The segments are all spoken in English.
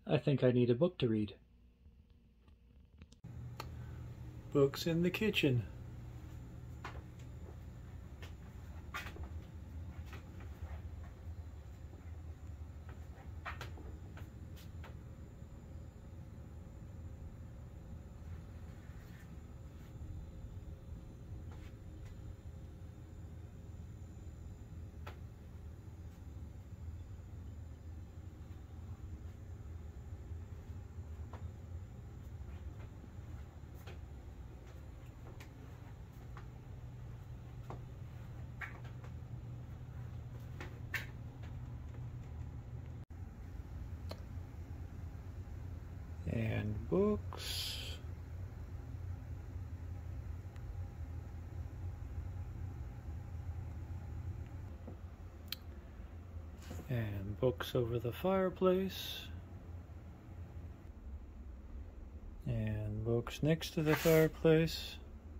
I think I need a book to read. Books in the kitchen. And books. And books over the fireplace. And books next to the fireplace.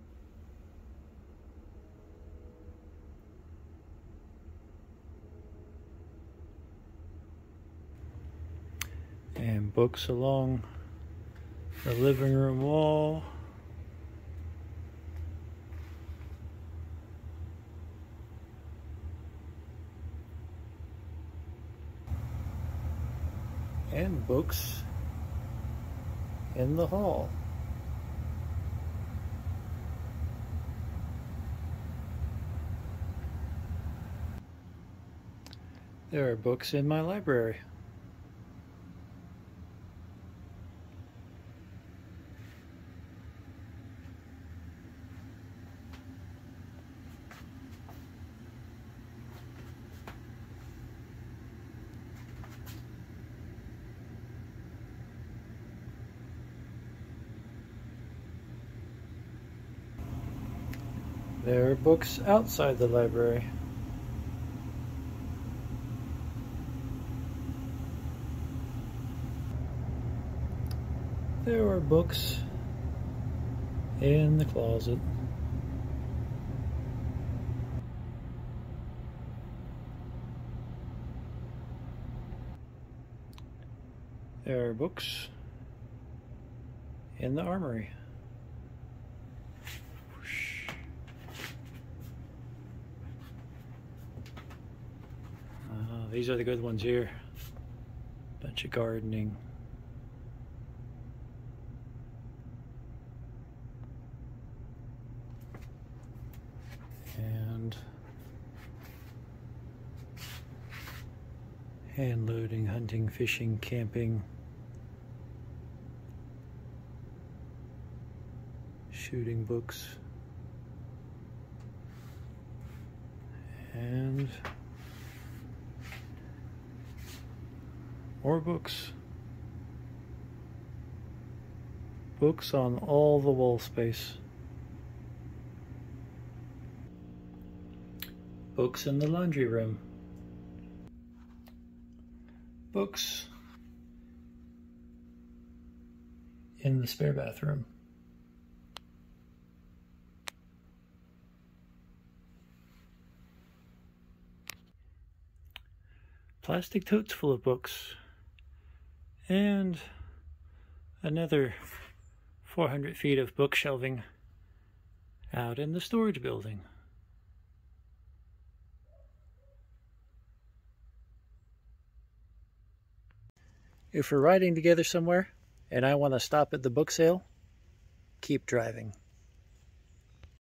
And books along the living room wall. And books in the hall. There are books in my library. There are books outside the library. There are books in the closet. There are books in the armory. These are the good ones here. Bunch of gardening. And hand loading, hunting, fishing, camping, shooting books, and more books. Books on all the wall space. Books in the laundry room. Books in the spare bathroom. Plastic totes full of books. And another 400 feet of book shelving out in the storage building. If we're riding together somewhere and I want to stop at the book sale, keep driving.